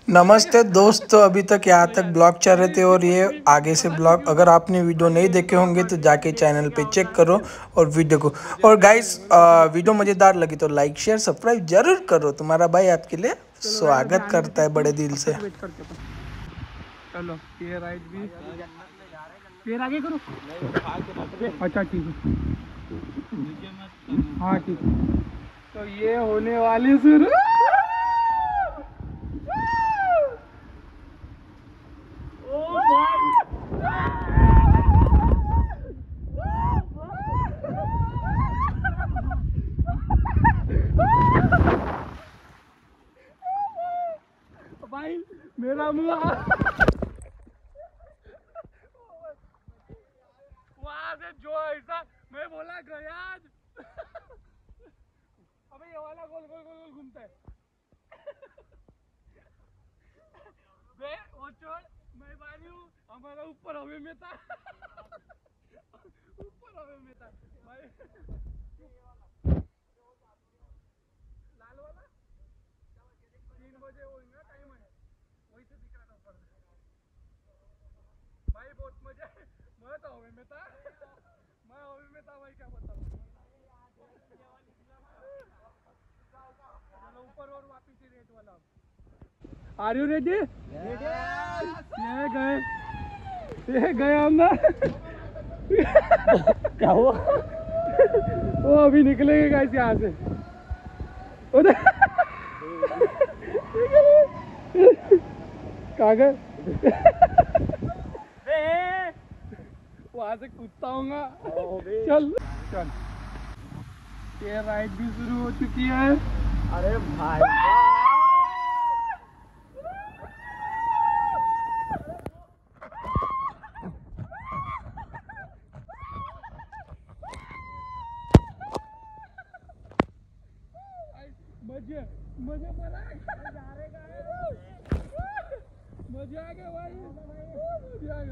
नमस्ते दोस्तों, अभी तक यहाँ तक ब्लॉग चल रहे थे और ये आगे से ब्लॉग अगर आपने वीडियो नहीं देखे होंगे तो जाके चैनल पे चेक करो और वीडियो को। और गाइस वीडियो मज़ेदार लगी तो लाइक शेयर सब्सक्राइब जरूर करो। तुम्हारा भाई आपके लिए स्वागत करता है बड़े दिल से। चलो ये राइट भी फिर आगे करो। अच्छा ठीक है, हाँ ठीक है। तो ये होने वाली शुरू। भाई मेरा मुंह वहां से जो ऐसा मैं बोला गया आज। अबे ये वाला गोल गोल गोल गोल घूमता है। बे वो छोड़, मैं बारी हूँ, हमारा ऊपर हवे में था। ऊपर हवे में था भाई। लाल वाला 3 बजे होगा टाइम है, वही से दिख रहा था ऊपर भाई। बहुत मजा है, मैं तो हवे में था। मैं हवे में था भाई, क्या बताऊँ। चलो ऊपर और वापिस ही रेट वाला। Are you ready? ये गए हम ना। क्या हुआ? वो अभी निकलेंगे गाइस यहाँ से। उधर कागज वहां से कूदता हूँगा। चल चल, ये राइड भी शुरू हो चुकी है। अरे भाई मजे मजे मजा आ गया भाई, मजा आ गया।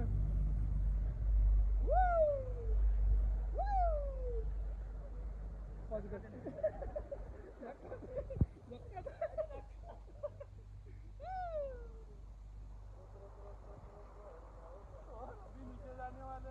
अभी नीचे जाने वाले।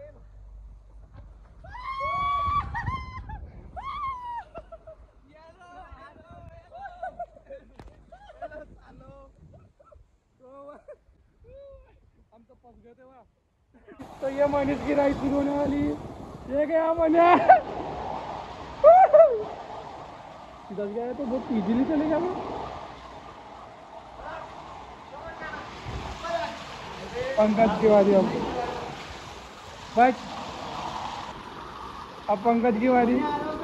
हम तो फंस गए थे वहाँ। तो ये मनीष की राइड शुरू होने वाली। ये गया मना। दस गया तो बहुत इजीली चलेगा वो। पंकज की बारी अब। बस अब पंकज की बारी।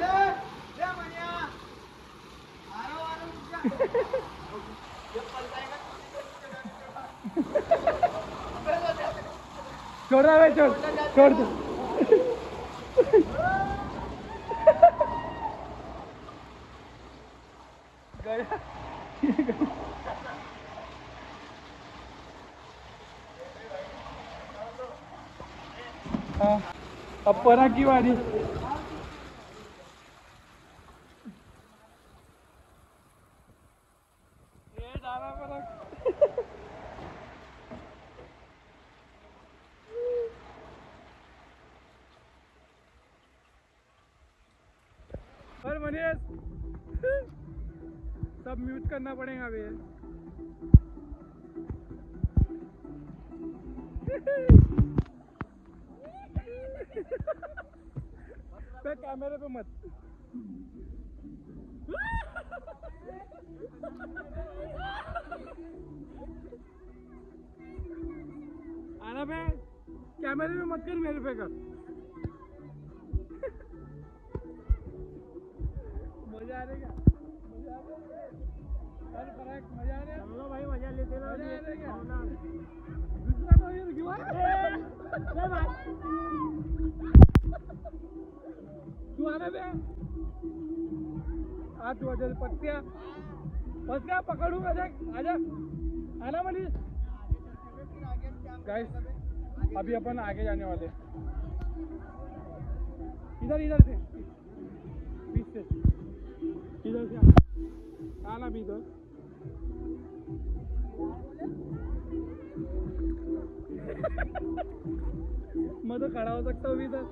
छोड़ रहा है, छोड़ छोड़ दो। हाँ अब परा की बारी। ये डाला परा। और मनीष सब म्यूट करना पड़ेगा अभी। कैमरे पे मत। आना पे कैमरे पे मत कर, मेरे पे कर। मजा आ रहेगा, मजा आ रहेगा। मजा आ रहा है भाई, मजा लेते रहो। दूसरा तो ये क्यों तू आने दे। आ तू आजा, पत्तियाँ फंस गया, पकड़ूंगा। देख आजा, आना मनीष। गाइस अभी अपन आगे जाने वाले। इधर इधर से बीच से, इधर से आना भी इधर। मैं तो खड़ा हो सकता हूँ अभी तक।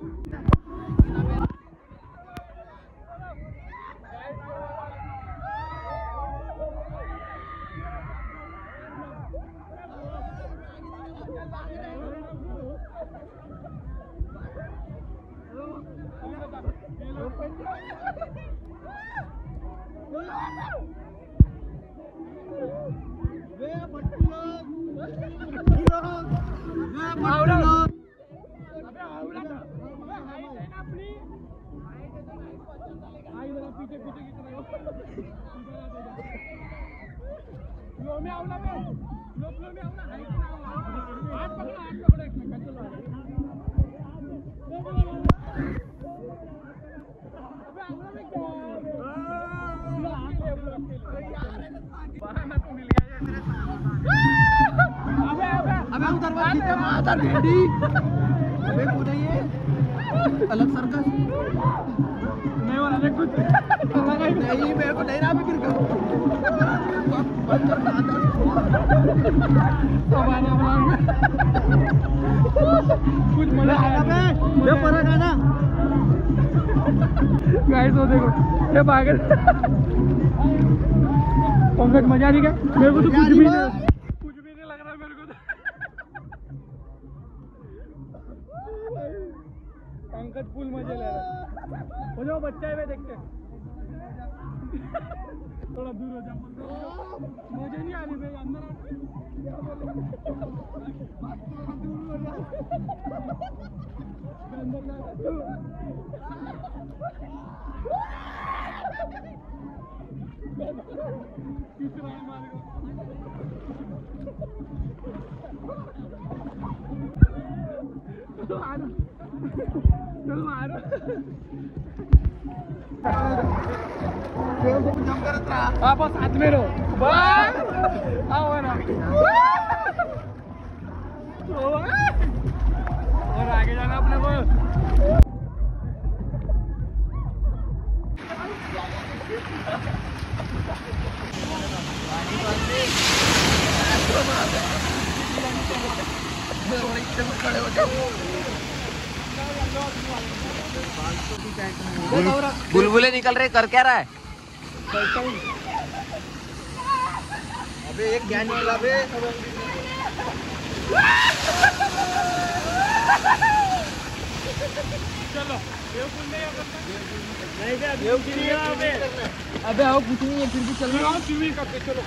अलग सर्कस नहीं वाला देख कुछ नहीं, मेरे को नहीं रहा फिक्र कर। कुछ मजा आया फर्क है ना गाइस। वो देखो ये पागल पंकज मजा नहीं क्या? मेरे को तो कुछ भी नहीं लग रहा मेरे को तो। पंकज फुल मजे ले रहा है। वो जो बच्चा है वे देखते थोड़ा दूर हो जाओ। मजे नहीं आ रही भाई अंदर चल मारो आप साथ में रहो बस आओ ना और आगे जाना अपने को। बुलबुले निकल रहे, कर क्या रहा है? अबे एक क्या निकला बे? चलो अबे आओ कुछ नहीं है फिर भी चल रहा हूँ स्विमिंग करते चलो।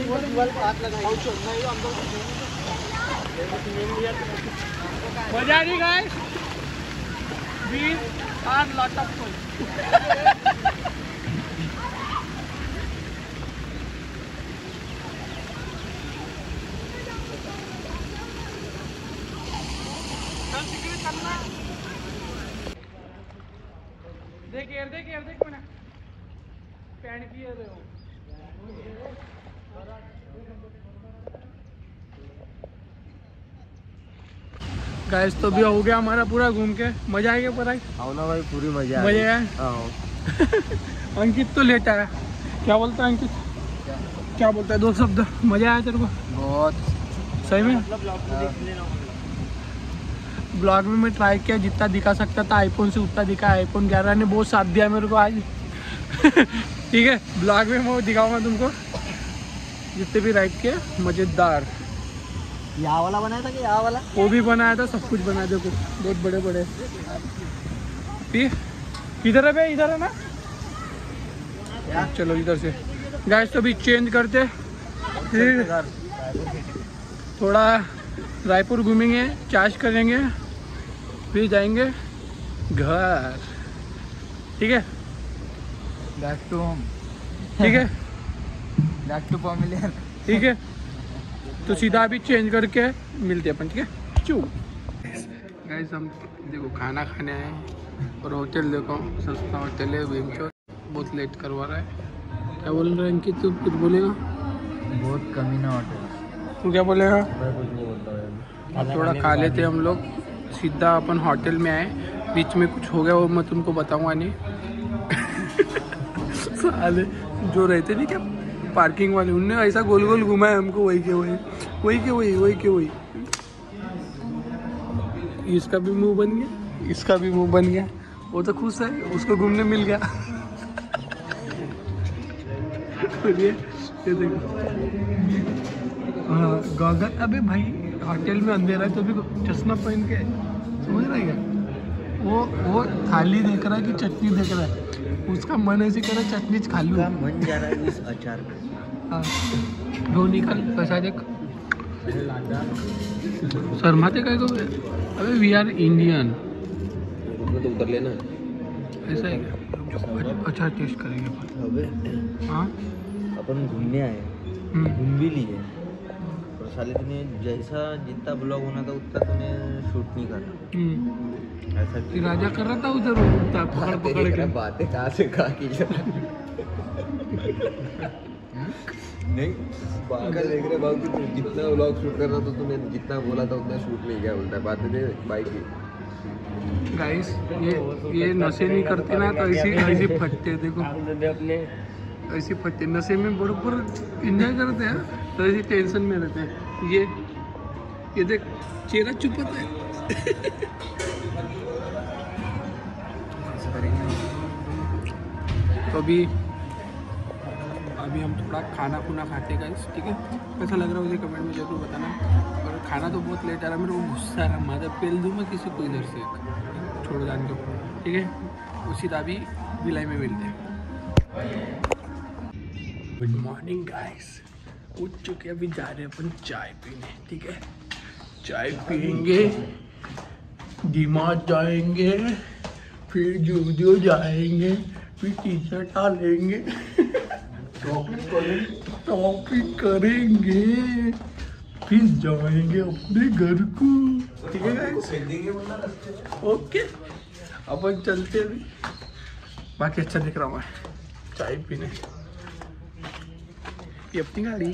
मजा नहीं गाइस, वीर आज लॉट ऑफ फन। देख यार देख मैंने पैंट किए थे वो। गाइस तो भी हो गया हमारा पूरा घूम के। मजा आ गया पढ़ाई? आओ ना भाई, पूरी मजा आया। अंकित तो लेटा है। क्या बोलता है अंकित? क्या बोलता है? 2 शब्द। मजा आया तेरे को? बहुत सही में। ब्लॉग में मैं ट्राई किया जितना दिखा सकता था आईफोन से उतना दिखा। आईफोन 11 ने बहुत साथ दिया मेरे को आज। ठीक है, ब्लॉग में मैं दिखाऊंगा तुमको जितने भी राइड किए मजेदार। यहाँ वाला बनाया था कि यहाँ वाला? वो भी बनाया था, सब कुछ बनाया। देखो बहुत बड़े बड़े। इधर है भाई, इधर है ना? चलो इधर से। गाइस तो अभी चेंज करते फिर थोड़ा रायपुर घूमेंगे, चार्ज करेंगे, फिर जाएंगे घर। ठीक है, बैक टू होम। ठीक है, बैक टू फैमिली। ठीक है। तो सीधा अभी चेंज करके मिलते हैं अपन। ठीक है, चू गाइस हम देखो खाना खाने आए और होटल देखो सस्ता होटल है। वेमचो बहुत लेट करवा रहा है। क्या बोल रहा है अंकित? तू कुछ बोलेगा? बहुत कमीना होटल। तू क्या बोलेगा? मैं कुछ नहीं बोलता हूँ। अब थोड़ा खा लेते हम लोग। सीधा अपन होटल में आए, बीच में कुछ हो गया वो मैं तुमको बताऊंगा नहीं। साले जो रहते नहीं क्या पार्किंग वाले, उनने ऐसा गोल गोल घुमाया हमको। वही के वही, वही के वही, वही के वही। इसका भी मुंह बन गया, इसका भी मुंह बन गया। वो तो खुश है, उसको घूमने मिल गया। ये देखो, हाँ गॉगल। अबे भाई होटल में अंधेरा है तो भी चश्मा पहन के समझ रहा है क्या? वो थाली देख रहा है कि चटनी देख रहा है, उसका मन ऐसे कर रहा है चटनी खा लूं। मन जा रहा है इस अचार पे। हाँ ढो निकाल पैसा देख। शर्माते काय को? अबे वी आर इंडियन। तो उतर लेना। ऐसा है क्या? अच्छा टेस्ट करेंगे अपन। अबे हाँ अपन घूमने आए, घूम भी लिए, और साले तूने जैसा जितना ब्लॉग होना था उतना तूने शूट नहीं करा। ऐसा कि राजा कर रहा था उधर पकड़ पकड़ के। बातें कहाँ से कहाँ की नहीं पागल देख रहे बाबू, तू जितना व्लॉग शूट कर रहा था तूने जितना बोला था उतना शूट नहीं किया। उल्टा बातें थे बाइक की। गाइस ये नशे नहीं करते ना तो ऐसी फटते देखो, अपने ऐसी फटते नशे में बरोबर एंजॉय करते हैं तो ऐसी टेंशन में रहते हैं। ये देख चेहरा चुपता है। तो अभी हम थोड़ा खाना खुना खाते हैं गाइस, ठीक है? कैसा लग रहा है मुझे कमेंट में जरूर बताना। और खाना तो बहुत लेट आ रहा है, मेरे को गुस्सा आ रहा है, माथा पेल दूँ मैं किसी को इधर से छोड़ जान दो, ठीक है? उसी अभी भिलाई में मिलते हैं। गुड मॉर्निंग गाइस, उठ चुके अभी जा रहे हैं अपन चाय पीने, ठीक है? चाय पियेंगे, डीमार्ट जाएंगे, फिर जूडियो जाएंगे, फिर टी शर्ट डालेंगे, शॉपिंग करेंगे, फिर जाएंगे अपने घर को, ठीक है गाइस? ओके अपन चलते अभी। बाकी अच्छा दिख रहा हूँ मैं चाय पीने। ये अपनी गाड़ी।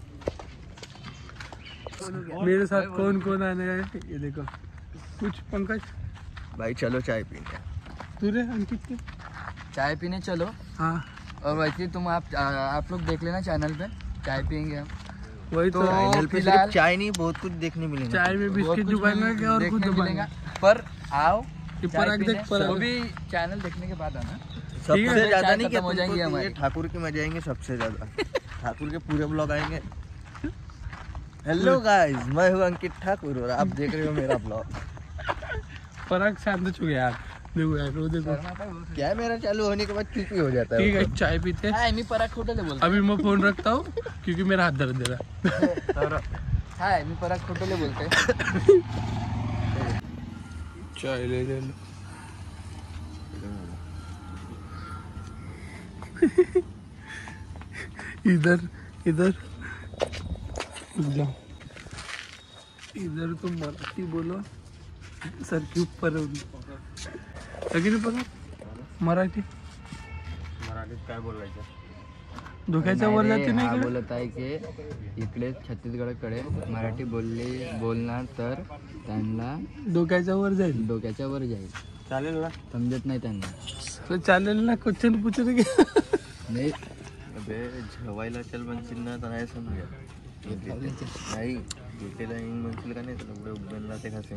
मेरे साथ कौन कौन आने है ये देखो। कुछ पंकज भाई चलो चाय पीने। तू रे अंकित के चाय पीने चलो। हाँ और वैसे तुम आप लोग देख लेना चैनल पे, चाय पियेंगे हम। वही तो चैनल पे सिर्फ चाय नहीं बहुत कुछ देखने मिलेगा। चाय में बिस्किट दुकान और कुछ मिलेगा। पर आओ पराग देख, वो भी चैनल देखने के बाद आना। ठीक है, सबसे ज्यादा नहीं चाय क्या खत्म हो जाएंगे हमारे ठाकुर के मजे आएंगे सबसे ज्यादा। ठाकुर के पूरे ब्लॉग आएंगे। हेलो गाइस, मैं हूँ अंकित ठाकुर और आप देख रहे हो मेरा ब्लॉग। पराग शांत हो गया यार, देखो यार वो देखो क्या है, मेरा चालू होने के बाद चुप ही हो जाता है। ठीक है चाय पीते हैं। मैं पराग खोटे ले बोलता अभी मैं फोन रखता हूँ क्योंकि मेरा हाथ दर्द दे रहा है। मैं पराग खोटे ले बोलते हैं। चाय ले लो। इधर जाओ, इधर तो मराठी बोलो, सर के ऊपर लेकिन पता मराठी काय बोलायचं? धोक्याच्या वर जाते नाही का? बोलत आहे की इकडे छत्तीसगडकडे मराठी बोलणार तर त्यांना डोक्याच्या वर जाईल, डोक्याच्या वर जाईल. चालेल ना? समजत नाही त्यांना. तो चालेल ना? क्वेश्चन पूछेंगे नाही. अबे झवायला चल म्हणशील ना तर नाही समजा नाही गेटेला येईन म्हणशील का नाही तर एवढे उघडला ते खासे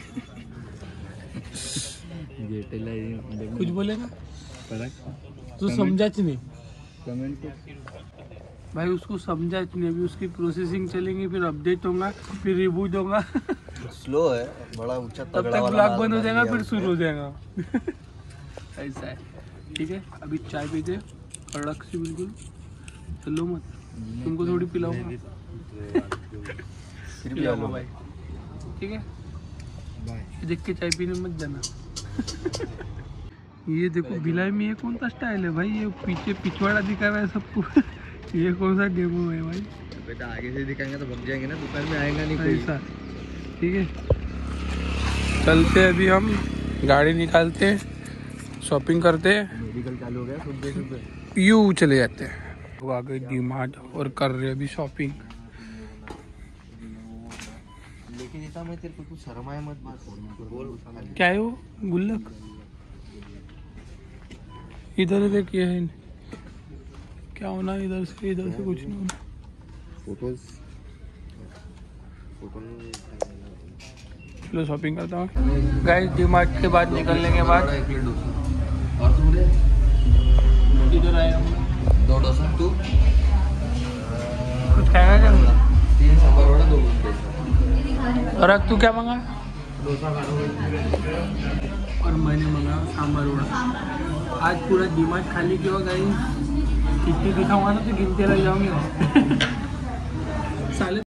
गेटेला येईन कुछ बोलेगा पराग तू समझाच नहीं कमेंट भाई, उसको समझाच नहीं। अभी उसकी प्रोसेसिंग चलेंगी, फिर अपडेट होगा, फिर रिबूट होगा, स्लो है बड़ा ऊंचा तब तक ब्लॉग बंद हो जाएगा, फिर शुरू हो जाएगा। ऐसा है, ठीक है? अभी चाय पीते कड़क से बिल्कुल। चलो मत, तुमको थोड़ी पिलाऊंगा, पिलाऊंगा भाई, ठीक है? देख के चाय पीने मत जाना। ये देखो भिलाई में ये कौन सा स्टाइल है भाई? ये पीछे पिछवाड़ा दिखा रहा है सबको। ये कौन सा डेमो है भाई? बेटा आगे से दिखाएंगे तो भाग जाएंगे ना, दुकान में आएगा नहीं कोई। ऐसा ठीक है, चलते अभी हम गाड़ी निकालते हैं, शॉपिंग करते हैं, मेडिकल चालू हो गया, सुबह यू चले जाते हैं। वो आ गए डीमार्ट और कर रहे अभी शॉपिंग। लेकिन इतना मैं तेरे को कुछ शर्माए मत बात बोल। क्या है वो गुल्लक? इधर देखिए है क्या होना, इधर से कुछ नहीं होना। फोटो लो शॉपिंग करता हूँ गाइस। डीमार्ट के बाद निकलने के बाद एक प्लेट डोसा और तुमने इधर आया हूँ। 2 डोसा तू कुछ खाएगा क्या? 3 सांभर वड़ा 2 डोसा। और अब तू क्या मंगा? डोसा खाना। और मैंने मंगाया सांभर वड़ा। आज पूरा डीमार्ट खाली क्यों गाइस? कितनी दिखाऊंगा ना तो गिनते रह जाओगे साले।